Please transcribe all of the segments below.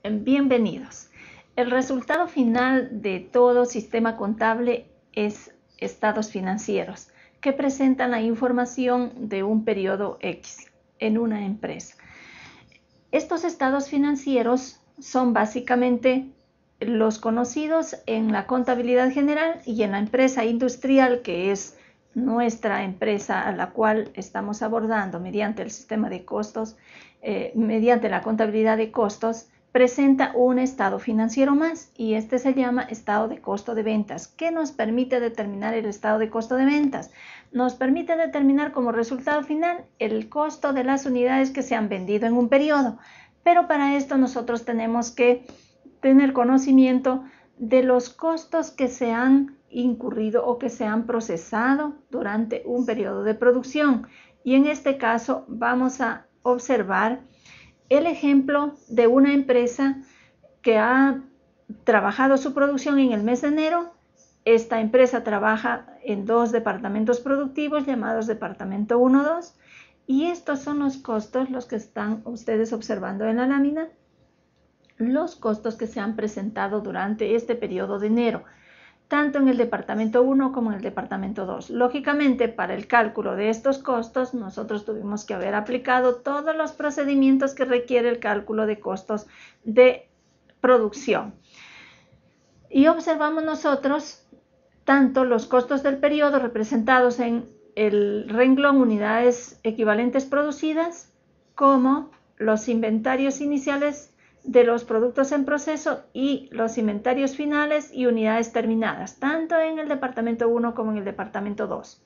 Bienvenidos. El resultado final de todo sistema contable es estados financieros, que presentan la información de un periodo X en una empresa. Estos estados financieros son básicamente los conocidos en la contabilidad general y en la empresa industrial, que es nuestra empresa a la cual estamos abordando mediante el sistema de costos, mediante la contabilidad de costos, presenta un estado financiero más, y este se llama estado de costo de ventas. ¿Qué nos permite determinar el estado de costo de ventas? Nos permite determinar como resultado final el costo de las unidades que se han vendido en un periodo, pero para esto nosotros tenemos que tener conocimiento de los costos que se han incurrido o que se han procesado durante un periodo de producción. Y en este caso vamos a observar el ejemplo de una empresa que ha trabajado su producción en el mes de enero. Esta empresa trabaja en dos departamentos productivos llamados departamento 1, 2, y estos son los costos, los que están ustedes observando en la lámina, los costos que se han presentado durante este periodo de enero, tanto en el departamento 1 como en el departamento 2. Lógicamente, para el cálculo de estos costos, nosotros tuvimos que haber aplicado todos los procedimientos que requiere el cálculo de costos de producción. Y observamos nosotros tanto los costos del periodo representados en el renglón unidades equivalentes producidas, como los inventarios iniciales de los productos en proceso y los inventarios finales y unidades terminadas, tanto en el departamento 1 como en el departamento 2.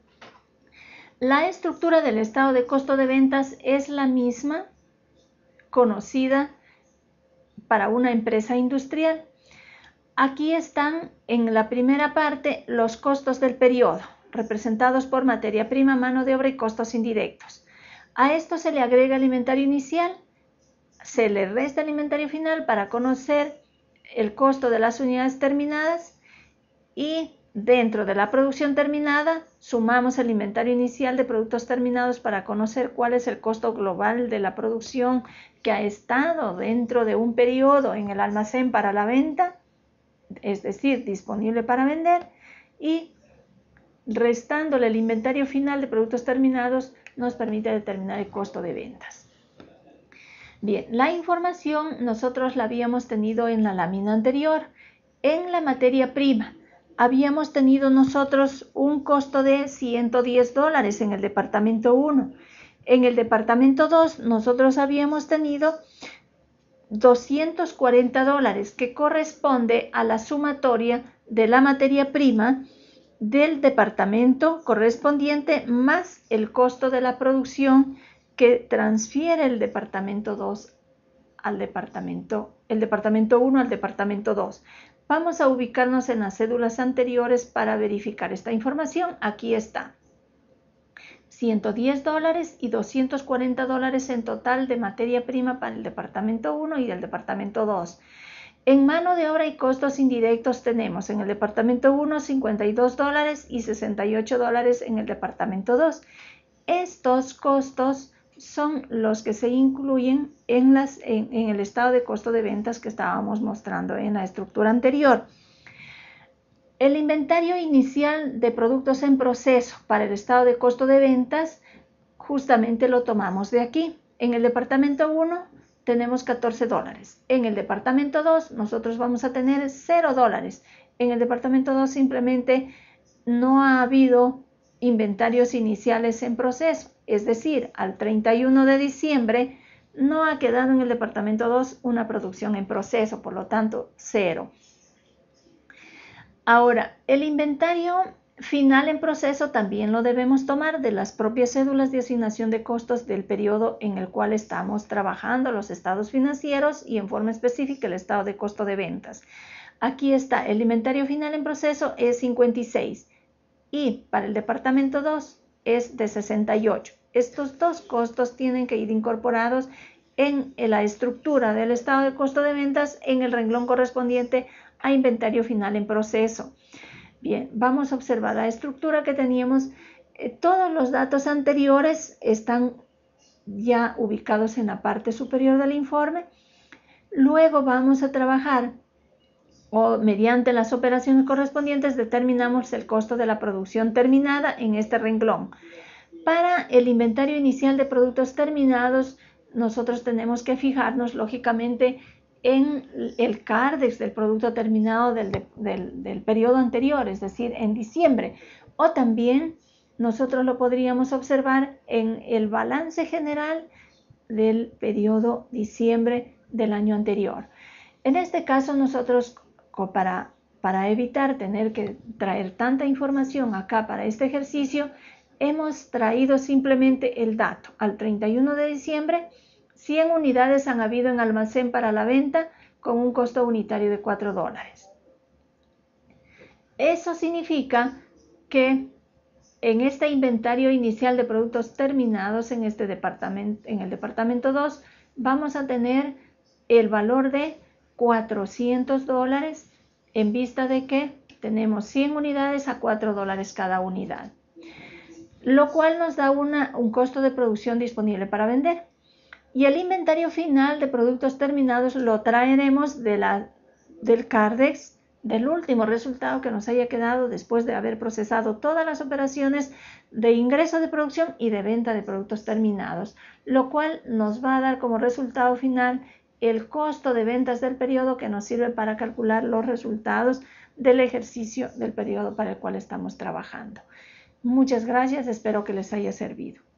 La estructura del estado de costo de ventas es la misma conocida para una empresa industrial. Aquí están en la primera parte los costos del periodo, representados por materia prima, mano de obra y costos indirectos. A esto se le agrega el inventario inicial, se le resta el inventario final para conocer el costo de las unidades terminadas, y dentro de la producción terminada sumamos el inventario inicial de productos terminados para conocer cuál es el costo global de la producción que ha estado dentro de un periodo en el almacén para la venta, es decir, disponible para vender, y restándole el inventario final de productos terminados nos permite determinar el costo de ventas. Bien, la información nosotros la habíamos tenido en la lámina anterior. En la materia prima habíamos tenido nosotros un costo de $110 en el departamento 1. En el departamento 2 nosotros habíamos tenido $240, que corresponde a la sumatoria de la materia prima del departamento correspondiente más el costo de la producción que transfiere el departamento 2 al departamento 1 al departamento 2. Vamos a ubicarnos en las cédulas anteriores para verificar esta información. Aquí está. $110 y $240 en total de materia prima para el departamento 1 y el departamento 2. En mano de obra y costos indirectos tenemos en el departamento 1 $52 y $68 en el departamento 2. Estos costos son los que se incluyen en el estado de costo de ventas que estábamos mostrando en la estructura anterior. El inventario inicial de productos en proceso para el estado de costo de ventas justamente lo tomamos de aquí. En el departamento 1 tenemos $14. En el departamento 2 nosotros vamos a tener $0. En el departamento 2 simplemente no ha habido inventarios iniciales en proceso, es decir, al 31 de diciembre no ha quedado en el departamento 2 una producción en proceso, por lo tanto, 0. Ahora, el inventario final en proceso también lo debemos tomar de las propias cédulas de asignación de costos del periodo en el cual estamos trabajando los estados financieros y en forma específica el estado de costo de ventas. Aquí está, el inventario final en proceso es 56 y para el departamento 2 es de 68. Estos dos costos tienen que ir incorporados en la estructura del estado de costo de ventas en el renglón correspondiente a inventario final en proceso. Bien, vamos a observar la estructura que teníamos. Todos los datos anteriores están ya ubicados en la parte superior del informe. Luego vamos a trabajar o mediante las operaciones correspondientes determinamos el costo de la producción terminada en este renglón. Para el inventario inicial de productos terminados, nosotros tenemos que fijarnos lógicamente en el CARDEX del producto terminado del periodo anterior, es decir, en diciembre. O también nosotros lo podríamos observar en el balance general del periodo diciembre del año anterior. En este caso nosotros, para evitar tener que traer tanta información acá para este ejercicio, hemos traído simplemente el dato. Al 31 de diciembre, 100 unidades han habido en almacén para la venta con un costo unitario de $4. Eso significa que en este inventario inicial de productos terminados en el departamento 2, vamos a tener el valor de $400 en vista de que tenemos 100 unidades a $4 cada unidad, lo cual nos da un costo de producción disponible para vender. Y el inventario final de productos terminados lo traeremos del CARDEX del último resultado que nos haya quedado después de haber procesado todas las operaciones de ingreso de producción y de venta de productos terminados, lo cual nos va a dar como resultado final el costo de ventas del periodo que nos sirve para calcular los resultados del ejercicio del periodo para el cual estamos trabajando. Muchas gracias, espero que les haya servido.